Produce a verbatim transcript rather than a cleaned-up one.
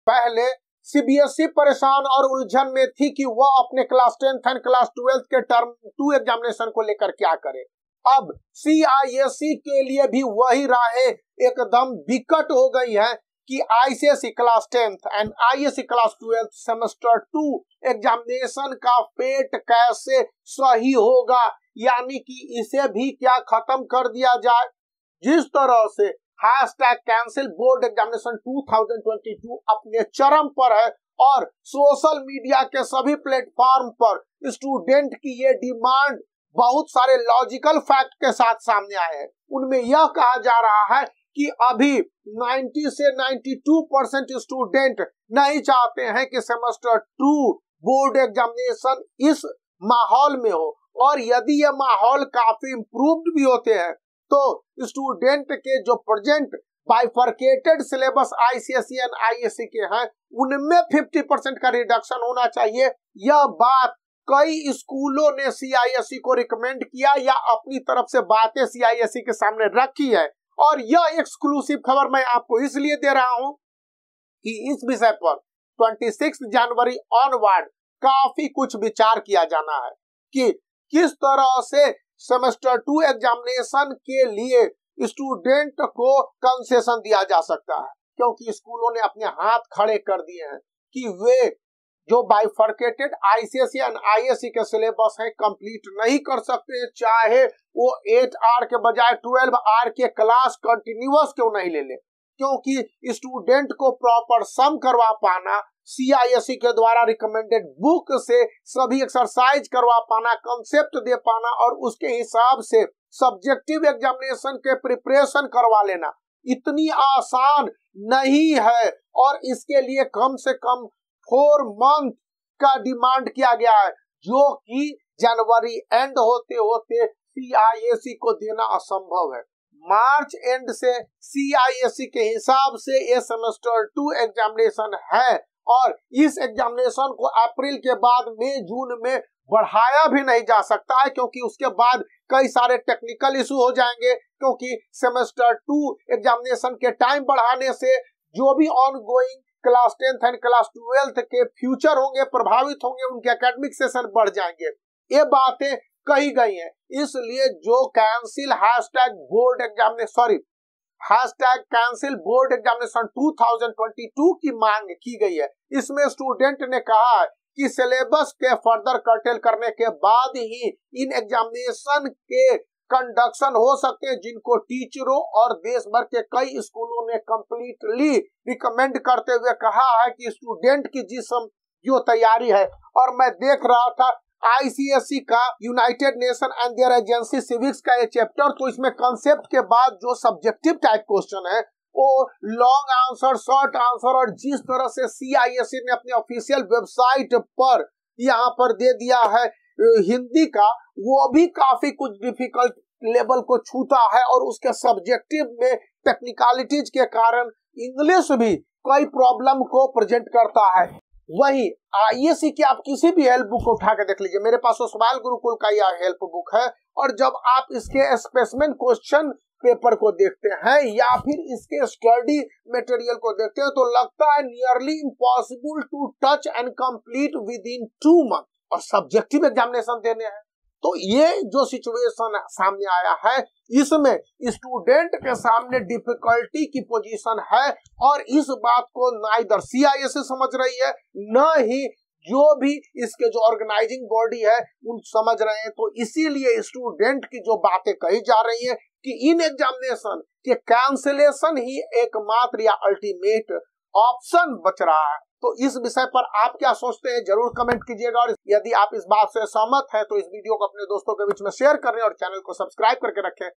पहले सीबीएसई परेशान और उलझन में थी कि वह अपने class tenth and class twelfth के टर्म टू एग्जामिनेशन को लेकर क्या करे। अब सीआईएसई के लिए भी वही राहें एकदम विकट हो गई है कि ICSE class tenth and ISC class twelfth semester two examination का फेट कैसे सही होगा, यानी कि इसे भी क्या खत्म कर दिया जाए। जिस तरह से hashtag cancel board examination two thousand twenty two अपने चरम पर है और सोशल मीडिया के सभी प्लेटफॉर्म पर स्टूडेंट की ये डिमांड बहुत सारे लॉजिकल फैक्ट के साथ सामने आए हैं। उनमें यह कहा जा रहा है कि अभी नब्बे से बानवे परसेंट स्टूडेंट नहीं चाहते हैं कि सेमेस्टर टू बोर्ड एग्जामिनेशन इस माहौल में हो, और यदि यह माहौल काफी इम्प्रूव्ड भी होते हैं तो स्टूडेंट के जो present bifurcated syllabus ICSE and ISC के हैं उनमें पचास परसेंट का रिडक्शन होना चाहिए। यह बात कई स्कूलों ने सीआईएसई को रिकमेंड किया या अपनी तरफ से बातें सीआईएसई के सामने रखी है, और यह एक्सक्लूसिव खबर मैं आपको इसलिए दे रहा हूं कि इस विषय पर छब्बीस जनवरी ऑनवर्ड काफी कुछ विचार किया जाना है कि किस तरह से सेमेस्टर टू एग्जामिनेशन के लिए स्टूडेंट को कंसेशन दिया जा सकता है, क्योंकि स्कूलों ने अपने हाथ खड़े कर दिए हैं कि वे जो बाइफरकेटेड आईसीएसई एंड आईएससी के सिलेबस है कंप्लीट नहीं कर सकते, चाहे वो एट आर के बजाय ट्वेल्व आर के क्लास कंटिन्यूअस क्यों नहीं ले ले, क्योंकि स्टूडेंट को प्रॉपर सम करवा पाना, सीआईएसई के द्वारा रिकमेंडेड बुक से सभी एक्सरसाइज करवा पाना, कंसेप्ट दे पाना और उसके हिसाब से सब्जेक्टिव एग्जामिनेशन के प्रिपरेशन करवा लेना इतनी आसान नहीं है, और इसके लिए कम से कम फोर मंथ का डिमांड किया गया है, जो कि जनवरी एंड होते होते सीआईएसई को देना असंभव है। मार्च एंड से सीआईएसई के हिसाब से ये सेमेस्टर टू एग्जामिनेशन है, और इस एग्जामिनेशन को अप्रैल के बाद मई जून में बढ़ाया भी नहीं जा सकता है, क्योंकि उसके बाद कई सारे टेक्निकल इशू हो जाएंगे, क्योंकि सेमेस्टर टू एग्जामिनेशन के टाइम बढ़ाने से जो भी ongoing class tenth and class twelfth के फ्यूचर होंगे प्रभावित होंगे, उनके एकेडमिक सेशन बढ़ जाएंगे। ये बातें कही गई हैं, इसलिए जो cancel hashtag board examination sorry hashtag cancel board examination two thousand twenty two की मांग की गई है, इसमें स्टूडेंट ने कहा है कि सिलेबस के फर्दर कर्टेल करने के बाद ही इन एग्जामिनेशन के कंडक्शन हो सकते हैं, जिनको टीचरों और देश भर के कई स्कूलों ने कंप्लीटली रिकमेंड करते हुए कहा है कि स्टूडेंट की जिस जो तैयारी है, और मैं देख रहा था आईसीएसई का United Nation and their agency civics का ये चैप्टर, तो इसमें कंसेप्ट के बाद जो सब्जेक्टिव टाइप क्वेश्चन है वो लॉन्ग आंसर, शॉर्ट आंसर, और जिस तरह से सीआईएसई ने अपने ऑफिशियल वेबसाइट पर यहाँ पर दे दिया है हिंदी का, वो भी काफी कुछ डिफिकल्ट लेवल को छूता है, और उसके सब्जेक्टिव में टेक्निकलिटीज के कारण इंग्लिश भी कई प्रॉब्लम को प्रेजेंट करता है। वही आईएससी की आप किसी भी हेल्प बुक को उठा के देख लीजिए, मेरे पास उस्माइल गुरुकुल का यह हेल्प बुक है, और जब आप इसके स्पेसिमेन क्वेश्चन पेपर को देखते हैं या फिर इसके स्टडी मटेरियल को देखते हैं तो लगता है nearly impossible to touch and complete within two month, और सब्जेक्टिव एग्जामिनेशन देने हैं। तो ये जो सिचुएशन सामने आया है, इसमें स्टूडेंट के सामने डिफिकल्टी की पोजीशन है, और इस बात को ना इधर सीआईएसई समझ रही है, न ही जो भी इसके जो ऑर्गेनाइजिंग बॉडी है उन समझ रहे हैं। तो इसीलिए स्टूडेंट की जो बातें कही जा रही है कि इन एग्जामिनेशन के कैंसिलेशन ही एकमात्र या अल्टीमेट ऑप्शन बच रहा है। तो इस विषय पर आप क्या सोचते हैं जरूर कमेंट कीजिएगा, और यदि आप इस बात से सहमत हैं तो इस वीडियो को अपने दोस्तों के बीच में शेयर करें और चैनल को सब्सक्राइब करके रखें